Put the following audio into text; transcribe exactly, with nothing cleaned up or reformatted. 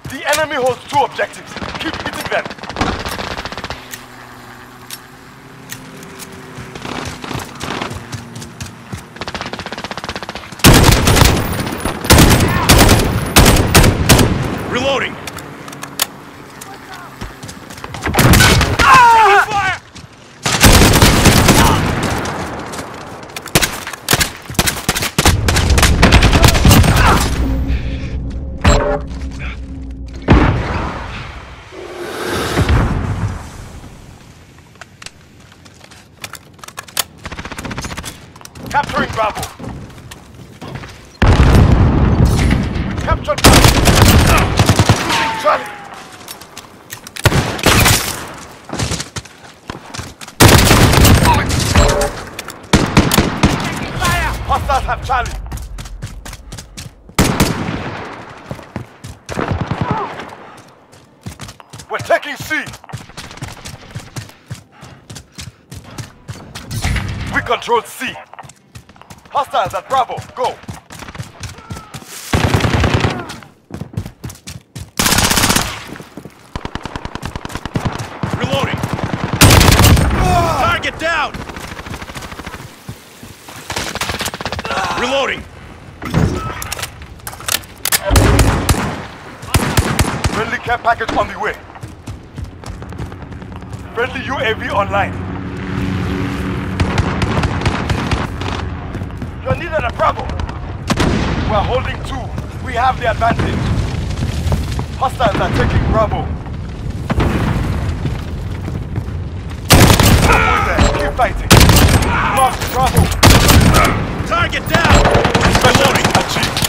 The enemy holds two objectives. Keep hitting them. Reloading! Capturing Bravo. We captured Bravo. Losing Charlie. Hostiles have Charlie. We're taking C. We control C. Hostiles at Bravo, go! Reloading! Target down! Reloading! Friendly care package on the way. Friendly U A V online. You're needed at Bravo. We're holding two. We have the advantage. Hostiles are taking Bravo. Keep fighting. Lost Bravo. Target down! Reloading. Achieved.